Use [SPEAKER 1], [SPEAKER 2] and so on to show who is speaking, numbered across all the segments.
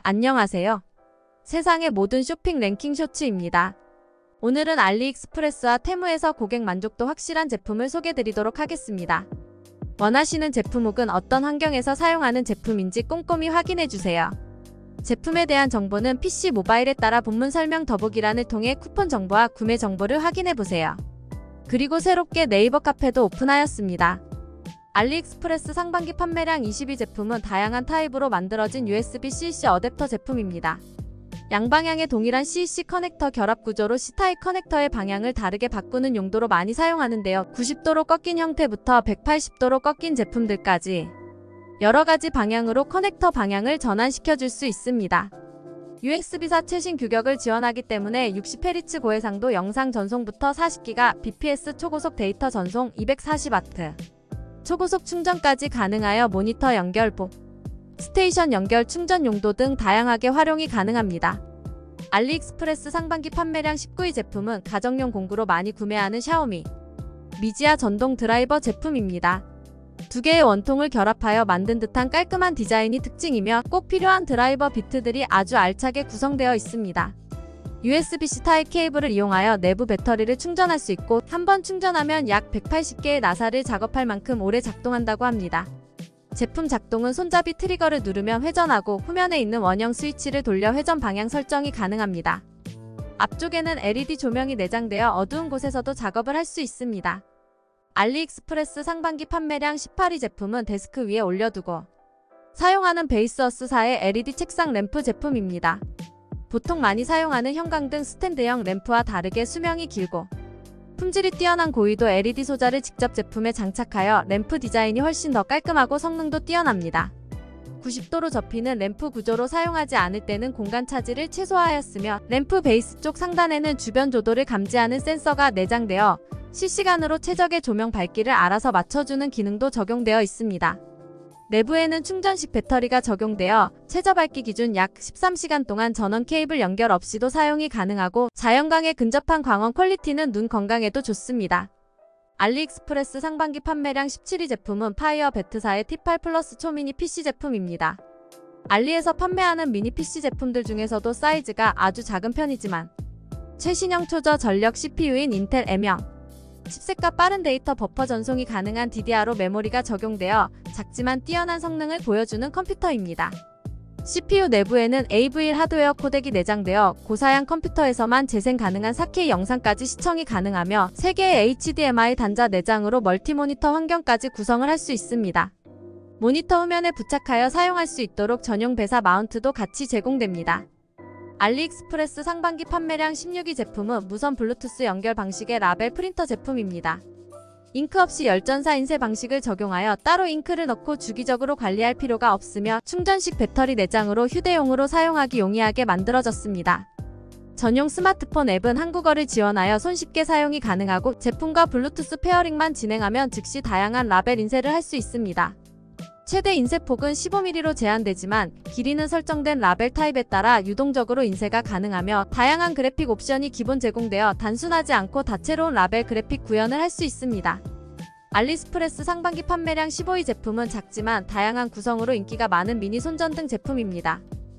[SPEAKER 1] 안녕하세요. 세상의 모든 쇼핑 랭킹 쇼츠입니다. 오늘은 알리익스프레스와 테무에서 고객 만족도 확실한 제품을 소개드리도록 하겠습니다. 원하시는 제품 혹은 어떤 환경에서 사용하는 제품인지 꼼꼼히 확인해주세요. 제품에 대한 정보는 PC 모바일에 따라 본문 설명 더보기란을 통해 쿠폰 정보와 구매 정보를 확인해보세요. 그리고 새롭게 네이버 카페도 오픈하였습니다. 알리익스프레스 상반기 판매량 22 제품은 다양한 타입으로 만들어진 USB-C 어댑터 제품입니다. 양방향의 동일한 C/C 커넥터 결합 구조로 C타입 커넥터의 방향을 다르게 바꾸는 용도로 많이 사용하는데요. 90도로 꺾인 형태부터 180도로 꺾인 제품들까지 여러가지 방향으로 커넥터 방향을 전환시켜줄 수 있습니다. USB4 최신 규격을 지원하기 때문에 60Hz 고해상도 영상 전송부터 40GB, bps 초고속 데이터 전송 240W, 초고속 충전까지 가능하여 모니터 연결, 스테이션 연결, 충전 용도 등 다양하게 활용이 가능합니다. 알리익스프레스 상반기 판매량 19위 제품은 가정용 공구로 많이 구매하는 샤오미 미지아 전동 드라이버 제품입니다. 두 개의 원통을 결합하여 만든 듯한 깔끔한 디자인이 특징이며 꼭 필요한 드라이버 비트들이 아주 알차게 구성되어 있습니다. USB-C 타입 케이블을 이용하여 내부 배터리를 충전할 수 있고 한 번 충전하면 약 180개의 나사를 작업할 만큼 오래 작동한다고 합니다. 제품 작동은 손잡이 트리거를 누르면 회전하고 후면에 있는 원형 스위치를 돌려 회전 방향 설정이 가능합니다. 앞쪽에는 LED 조명이 내장되어 어두운 곳에서도 작업을 할 수 있습니다. 알리익스프레스 상반기 판매량 18위 제품은 데스크 위에 올려두고 사용하는 베이스어스사의 LED 책상 램프 제품입니다. 보통 많이 사용하는 형광등 스탠드형 램프와 다르게 수명이 길고 품질이 뛰어난 고위도 LED 소자를 직접 제품에 장착하여 램프 디자인이 훨씬 더 깔끔하고 성능도 뛰어납니다. 90도로 접히는 램프 구조로 사용하지 않을 때는 공간 차지를 최소화하였으며 램프 베이스 쪽 상단에는 주변 조도를 감지하는 센서가 내장되어 실시간으로 최적의 조명 밝기를 알아서 맞춰주는 기능도 적용되어 있습니다. 내부에는 충전식 배터리가 적용되어 최저 밝기 기준 약 13시간 동안 전원 케이블 연결 없이도 사용이 가능하고 자연광에 근접한 광원 퀄리티는 눈 건강에도 좋습니다. 알리익스프레스 상반기 판매량 17위 제품은 파이어배트사의 T8 플러스 초미니 PC 제품입니다. 알리에서 판매하는 미니 PC 제품들 중에서도 사이즈가 아주 작은 편이지만 최신형 초저 전력 CPU인 인텔 M형 칩셋과 빠른 데이터 버퍼 전송이 가능한 DDR5 메모리가 적용되어 작지만 뛰어난 성능을 보여주는 컴퓨터입니다. CPU 내부에는 AV1 하드웨어 코덱이 내장되어 고사양 컴퓨터에서만 재생 가능한 4K 영상까지 시청이 가능하며 3개의 HDMI 단자 내장으로 멀티모니터 환경까지 구성을 할 수 있습니다. 모니터 후면에 부착하여 사용할 수 있도록 전용 배사 마운트도 같이 제공됩니다. 알리익스프레스 상반기 판매량 16위 제품은 무선 블루투스 연결 방식의 라벨 프린터 제품입니다. 잉크 없이 열전사 인쇄 방식을 적용하여 따로 잉크를 넣고 주기적으로 관리할 필요가 없으며 충전식 배터리 내장으로 휴대용으로 사용하기 용이하게 만들어졌습니다. 전용 스마트폰 앱은 한국어를 지원하여 손쉽게 사용이 가능하고 제품과 블루투스 페어링만 진행하면 즉시 다양한 라벨 인쇄를 할 수 있습니다. 최대 인쇄폭은 15mm로 제한되지만 길이는 설정된 라벨 타입에 따라 유동적으로 인쇄가 가능하며 다양한 그래픽 옵션이 기본 제공되어 단순하지 않고 다채로운 라벨 그래픽 구현을 할 수 있습니다. 알리익스프레스 상반기 판매량 15위 제품은 작지만 다양한 구성으로 인기가 많은 미니 손전등 제품입니다.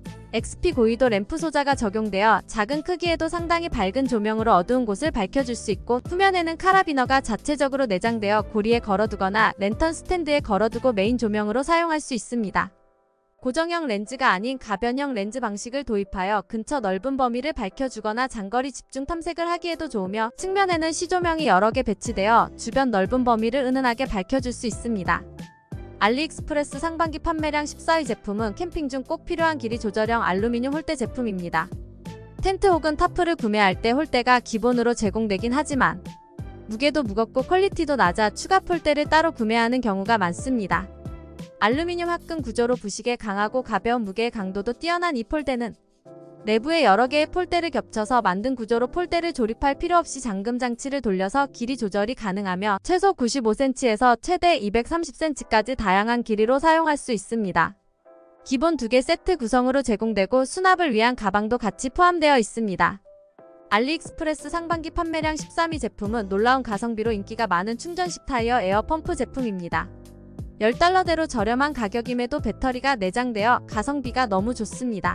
[SPEAKER 1] XP 고위도 램프 소자가 적용되어 작은 크기에도 상당히 밝은 조명으로 어두운 곳을 밝혀줄 수 있고 후면에는 카라비너가 자체적으로 내장되어 고리에 걸어두거나 랜턴 스탠드에 걸어두고 메인 조명으로 사용할 수 있습니다. 고정형 렌즈가 아닌 가변형 렌즈 방식을 도입하여 근처 넓은 범위를 밝혀주거나 장거리 집중 탐색을 하기에도 좋으며 측면에는 시조명이 여러 개 배치되어 주변 넓은 범위를 은은하게 밝혀줄 수 있습니다. 알리익스프레스 상반기 판매량 14위 제품은 캠핑 중 꼭 필요한 길이 조절형 알루미늄 홀대 제품입니다. 텐트 혹은 타프를 구매할 때 홀대가 기본으로 제공되긴 하지만 무게도 무겁고 퀄리티도 낮아 추가 폴대를 따로 구매하는 경우가 많습니다. 알루미늄 합금 구조로 부식에 강하고 가벼운 무게의 강도도 뛰어난 이 폴대는 내부에 여러 개의 폴대를 겹쳐서 만든 구조로 폴대를 조립할 필요 없이 잠금 장치를 돌려서 길이 조절이 가능하며 최소 95cm에서 최대 230cm까지 다양한 길이로 사용할 수 있습니다. 기본 2개 세트 구성으로 제공되고 수납을 위한 가방도 같이 포함되어 있습니다. 알리익스프레스 상반기 판매량 13위 제품은 놀라운 가성비로 인기가 많은 충전식 타이어 에어 펌프 제품입니다. $10대로 저렴한 가격임에도 배터리가 내장되어 가성비가 너무 좋습니다.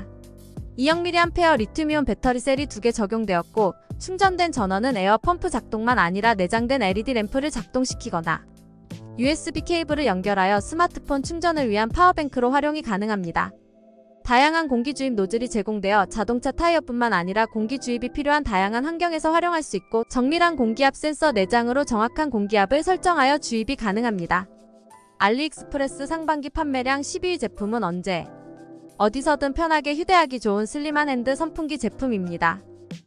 [SPEAKER 1] 2000mAh 리튬이온 배터리 셀이 2개 적용되었고 충전된 전원은 에어 펌프 작동만 아니라 내장된 LED 램프를 작동시키거나 USB 케이블을 연결하여 스마트폰 충전을 위한 파워뱅크로 활용이 가능합니다. 다양한 공기 주입 노즐이 제공되어 자동차 타이어뿐만 아니라 공기 주입이 필요한 다양한 환경에서 활용할 수 있고 정밀한 공기압 센서 내장으로 정확한 공기압을 설정하여 주입이 가능합니다. 알리익스프레스 상반기 판매량 12위 제품은 언제 어디서든 편하게 휴대하기 좋은 슬림한 핸드 선풍기 제품입니다.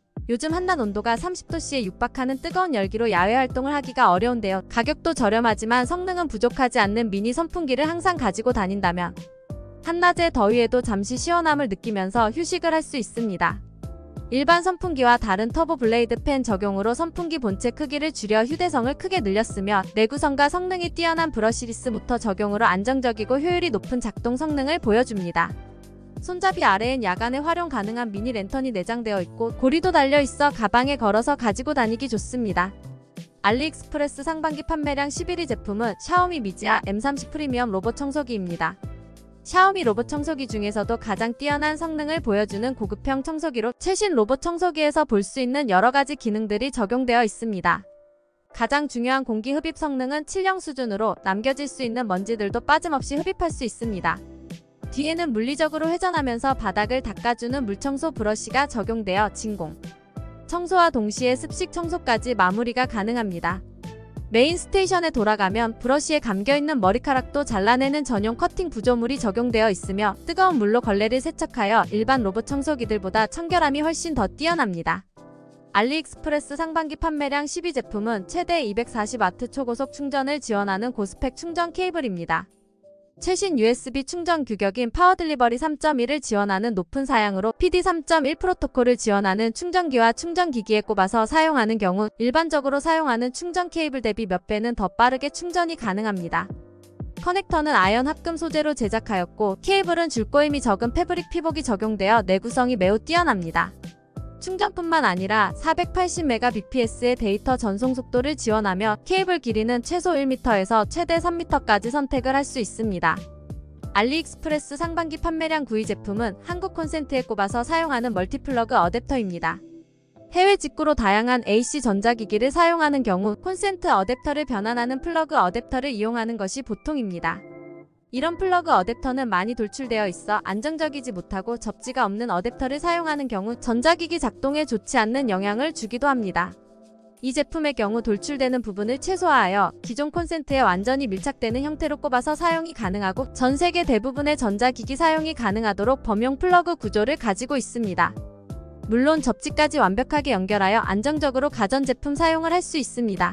[SPEAKER 1] 요즘 한낮 온도가 30도씨에 육박하는 뜨거운 열기로 야외 활동을 하기가 어려운데요. 가격도 저렴하지만 성능은 부족하지 않는 미니 선풍기를 항상 가지고 다닌다면 한낮의 더위에도 잠시 시원함을 느끼면서 휴식을 할 수 있습니다. 일반 선풍기와 다른 터보 블레이드 팬 적용으로 선풍기 본체 크기를 줄여 휴대성을 크게 늘렸으며 내구성과 성능이 뛰어난 브러시리스 모터 적용으로 안정적이고 효율이 높은 작동 성능을 보여줍니다. 손잡이 아래엔 야간에 활용 가능한 미니 랜턴이 내장되어 있고 고리도 달려있어 가방에 걸어서 가지고 다니기 좋습니다. 알리익스프레스 상반기 판매량 11위 제품은 샤오미 미지아 M30 프리미엄 로봇 청소기입니다. 샤오미 로봇 청소기 중에서도 가장 뛰어난 성능을 보여주는 고급형 청소기로 최신 로봇 청소기에서 볼 수 있는 여러가지 기능들이 적용되어 있습니다. 가장 중요한 공기 흡입 성능은 7형 수준으로 남겨질 수 있는 먼지들도 빠짐없이 흡입할 수 있습니다. 뒤에는 물리적으로 회전하면서 바닥을 닦아주는 물청소 브러쉬가 적용되어 진공 청소와 동시에 습식 청소까지 마무리가 가능합니다. 메인 스테이션에 돌아가면 브러쉬에 감겨있는 머리카락도 잘라내는 전용 커팅 구조물이 적용되어 있으며 뜨거운 물로 걸레를 세척하여 일반 로봇 청소기들보다 청결함이 훨씬 더 뛰어납니다. 알리익스프레스 상반기 판매량 10위 제품은 최대 240W 초고속 충전을 지원하는 고스펙 충전 케이블입니다. 최신 USB 충전 규격인 파워딜리버리 3.1을 지원하는 높은 사양으로 PD 3.1 프로토콜을 지원하는 충전기와 충전기기에 꼽아서 사용하는 경우 일반적으로 사용하는 충전 케이블 대비 몇 배는 더 빠르게 충전이 가능합니다. 커넥터는 아연 합금 소재로 제작하였고 케이블은 줄꼬임이 적은 패브릭 피복이 적용되어 내구성이 매우 뛰어납니다. 충전뿐만 아니라 480Mbps의 데이터 전송 속도를 지원하며 케이블 길이는 최소 1m에서 최대 3m까지 선택을 할 수 있습니다. 알리익스프레스 상반기 판매량 9위 제품은 한국 콘센트에 꼽아서 사용하는 멀티플러그 어댑터입니다. 해외 직구로 다양한 AC 전자기기를 사용하는 경우 콘센트 어댑터를 변환하는 플러그 어댑터를 이용하는 것이 보통입니다. 이런 플러그 어댑터는 많이 돌출되어 있어 안정적이지 못하고 접지가 없는 어댑터를 사용하는 경우 전자기기 작동에 좋지 않는 영향을 주기도 합니다. 이 제품의 경우 돌출되는 부분을 최소화하여 기존 콘센트에 완전히 밀착되는 형태로 꼽아서 사용이 가능하고 전 세계 대부분의 전자기기 사용이 가능하도록 범용 플러그 구조를 가지고 있습니다. 물론 접지까지 완벽하게 연결하여 안정적으로 가전제품 사용을 할 수 있습니다.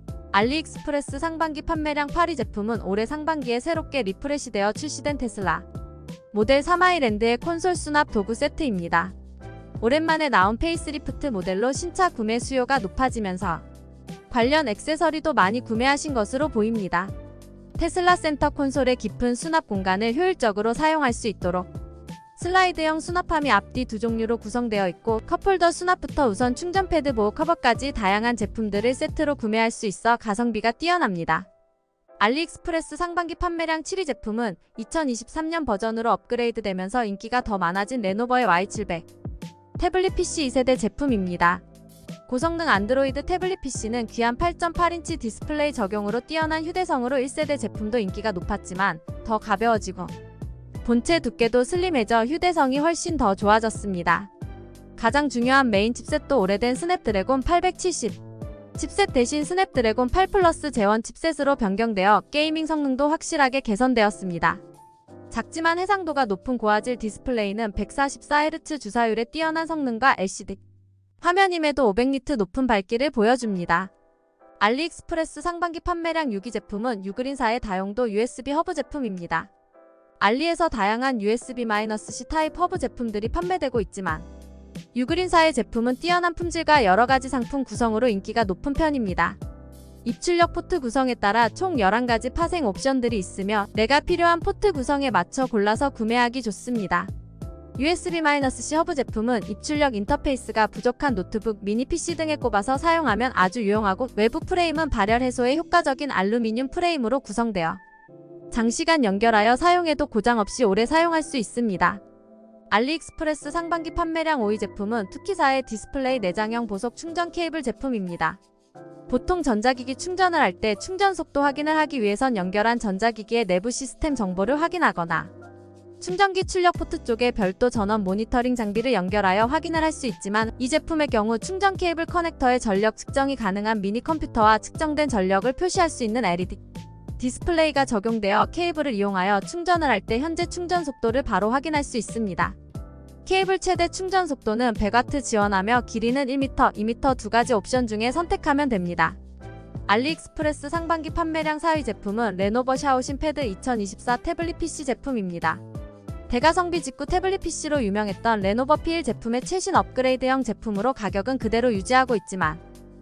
[SPEAKER 1] 알리익스프레스 상반기 판매량 8위 제품은 올해 상반기에 새롭게 리프레시되어 출시된 테슬라 모델 3 하이랜드의 콘솔 수납 도구 세트입니다. 오랜만에 나온 페이스리프트 모델로 신차 구매 수요가 높아지면서 관련 액세서리도 많이 구매하신 것으로 보입니다. 테슬라 센터 콘솔의 깊은 수납 공간을 효율적으로 사용할 수 있도록 슬라이드형 수납함이 앞뒤 두 종류로 구성되어 있고 컵홀더 수납부터 우선 충전 패드 보호 커버까지 다양한 제품들을 세트로 구매할 수 있어 가성비가 뛰어납니다. 알리익스프레스 상반기 판매량 7위 제품은 2023년 버전으로 업그레이드되면서 인기가 더 많아진 레노버의 Y700 태블릿 PC 2세대 제품입니다. 고성능 안드로이드 태블릿 PC는 귀한 8.8인치 디스플레이 적용으로 뛰어난 휴대성으로 1세대 제품도 인기가 높았지만 더 가벼워지고 본체 두께도 슬림해져 휴대성이 훨씬 더 좋아졌습니다. 가장 중요한 메인 칩셋도 오래된 스냅드래곤 870 칩셋 대신 스냅드래곤 8 플러스 제원 칩셋으로 변경되어 게이밍 성능도 확실하게 개선되었습니다. 작지만 해상도가 높은 고화질 디스플레이는 144Hz 주사율의 뛰어난 성능과 LCD 화면임에도 500니트 높은 밝기를 보여줍니다. 알리익스프레스 상반기 판매량 6위 제품은 유그린사의 다용도 USB 허브 제품입니다. 알리에서 다양한 USB-C 타입 허브 제품들이 판매되고 있지만 유그린사의 제품은 뛰어난 품질과 여러가지 상품 구성으로 인기가 높은 편입니다. 입출력 포트 구성에 따라 총 11가지 파생 옵션들이 있으며 내가 필요한 포트 구성에 맞춰 골라서 구매하기 좋습니다. USB-C 허브 제품은 입출력 인터페이스가 부족한 노트북, 미니 PC 등에 꼽아서 사용하면 아주 유용하고 외부 프레임은 발열 해소에 효과적인 알루미늄 프레임으로 구성되어 장시간 연결하여 사용해도 고장 없이 오래 사용할 수 있습니다. 알리익스프레스 상반기 판매량 5위 제품은 투키사의 디스플레이 내장형 보석 충전 케이블 제품입니다. 보통 전자기기 충전을 할 때 충전 속도 확인을 하기 위해선 연결한 전자기기의 내부 시스템 정보를 확인하거나 충전기 출력 포트 쪽에 별도 전원 모니터링 장비를 연결하여 확인을 할 수 있지만 이 제품의 경우 충전 케이블 커넥터의 전력 측정이 가능한 미니 컴퓨터와 측정된 전력을 표시할 수 있는 LED 디스플레이가 적용되어 케이블을 이용하여 충전을 할 때 현재 충전 속도를 바로 확인할 수 있습니다. 케이블 최대 충전 속도는 100W 지원하며 길이는 1m, 2m 두 가지 옵션 중에 선택하면 됩니다. 알리익스프레스 상반기 판매량 4위 제품은 레노버 샤오신 패드 2024 태블릿 PC 제품입니다. 대가성비 직구 태블릿 PC로 유명했던 레노버 P1 제품의 최신 업그레이드형 제품으로 가격은 그대로 유지하고 있지만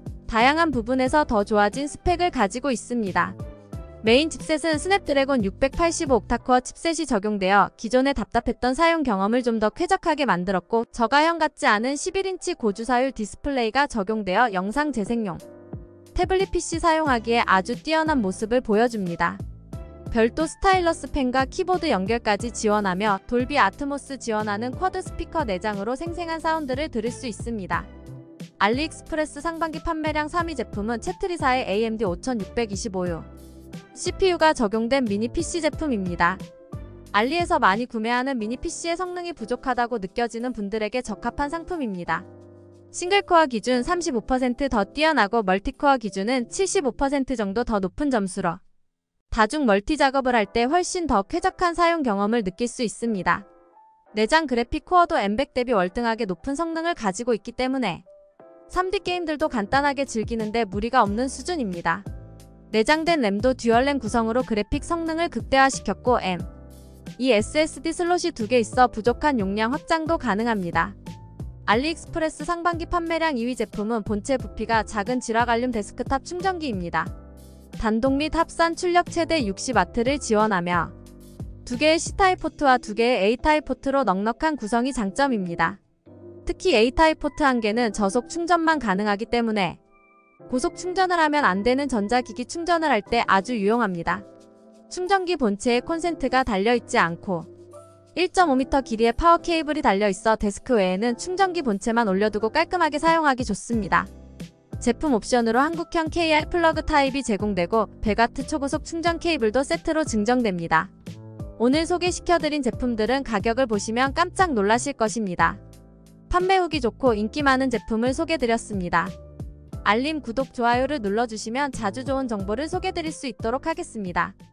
[SPEAKER 1] 다양한 부분에서 더 좋아진 스펙을 가지고 있습니다. 메인 칩셋은 스냅드래곤 685 옥타코어 칩셋이 적용되어 기존의 답답했던 사용 경험을 좀 더 쾌적하게 만들었고 저가형 같지 않은 11인치 고주사율 디스플레이가 적용되어 영상 재생용 태블릿 PC 사용하기에 아주 뛰어난 모습을 보여줍니다. 별도 스타일러스 펜과 키보드 연결까지 지원하며 돌비 아트모스 지원하는 쿼드 스피커 내장으로 생생한 사운드를 들을 수 있습니다. 알리익스프레스 상반기 판매량 3위 제품은 채트리사의 AMD 5625U CPU가 적용된 미니 PC 제품입니다. 알리에서 많이 구매하는 미니 PC의 성능이 부족하다고 느껴지는 분들에게 적합한 상품입니다. 싱글코어 기준 35% 더 뛰어나고 멀티코어 기준은 75% 정도 더 높은 점수로 다중 멀티 작업을 할 때 훨씬 더 쾌적한 사용 경험을 느낄 수 있습니다. 내장 그래픽 코어도 M100 대비 월등하게 높은 성능을 가지고 있기 때문에 3D 게임들도 간단하게 즐기는데 무리가 없는 수준입니다. 내장된 램도 듀얼램 구성으로 그래픽 성능을 극대화시켰고 이 SSD 슬롯이 2개 있어 부족한 용량 확장도 가능합니다. 알리익스프레스 상반기 판매량 2위 제품은 본체 부피가 작은 지라갈륨 데스크탑 충전기입니다. 단독 및 합산 출력 최대 60W를 지원하며 2개의 C타입 포트와 2개의 A타입 포트로 넉넉한 구성이 장점입니다. 특히 A타입 포트 1개는 저속 충전만 가능하기 때문에 고속 충전을 하면 안 되는 전자기기 충전을 할 때 아주 유용합니다. 충전기 본체에 콘센트가 달려있지 않고 1.5m 길이의 파워 케이블이 달려있어 데스크 외에는 충전기 본체만 올려두고 깔끔하게 사용하기 좋습니다. 제품 옵션으로 한국형 KR 플러그 타입이 제공되고 100W 초고속 충전 케이블도 세트로 증정됩니다. 오늘 소개시켜드린 제품들은 가격을 보시면 깜짝 놀라실 것입니다. 판매 후기 좋고 인기 많은 제품을 소개드렸습니다. 알림, 구독, 좋아요를 눌러주시면 자주 좋은 정보를 소개드릴 수 있도록 하겠습니다.